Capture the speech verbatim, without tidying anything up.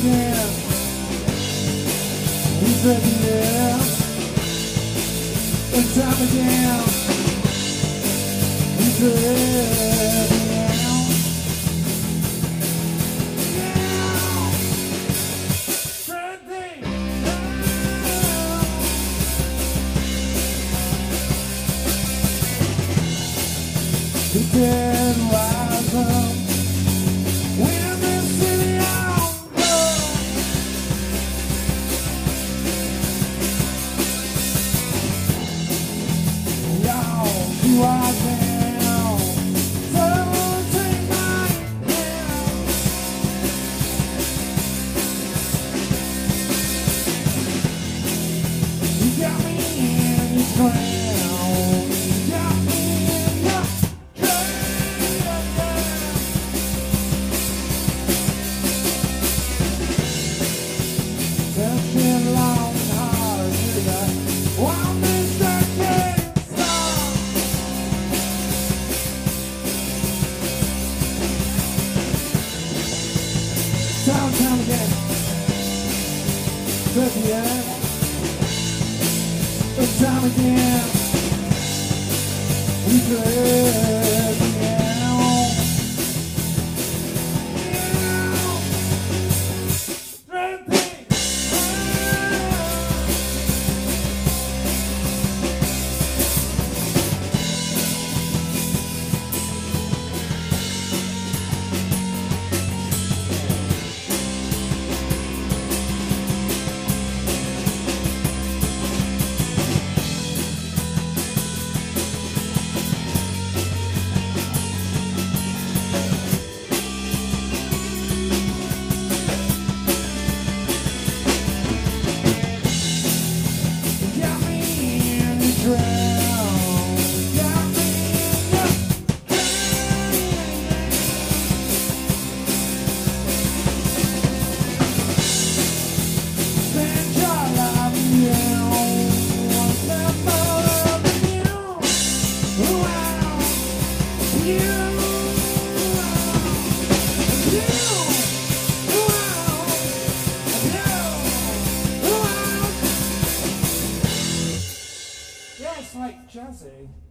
again. We said yeah. And time again. We said yeah. The dead rise up when the city on blood. Y'all do I down, so take my hand. You got me in your crown. You got me in your it's been long and hard to die. One mistake can't stop. Time, time again. But yeah. But time again. We play again. Yeah, it's like jazzy.